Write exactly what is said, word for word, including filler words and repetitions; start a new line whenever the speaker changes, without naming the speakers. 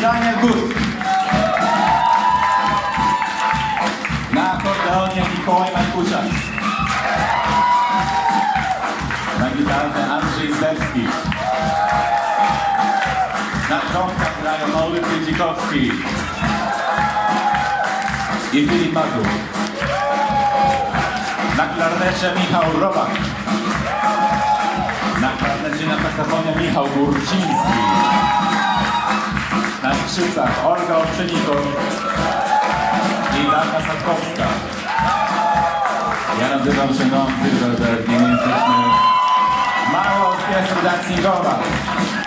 Daniel Gut. Na akordeonie Mikołaj Markuszak. Na gitarze Andrzej Zderski. Na trąbkach grają Maurycy Dzikowski i Filip Mazur. Na klarnecie Michał Robak. Na klarnecie na saksofonie Michał Górciński. Na skrzypcach Olga Olczynikow i Darka Sadkowska. Ja nazywam się Noam Zylberberg i my jesteśmy Mało Orkiestra Dancingowa.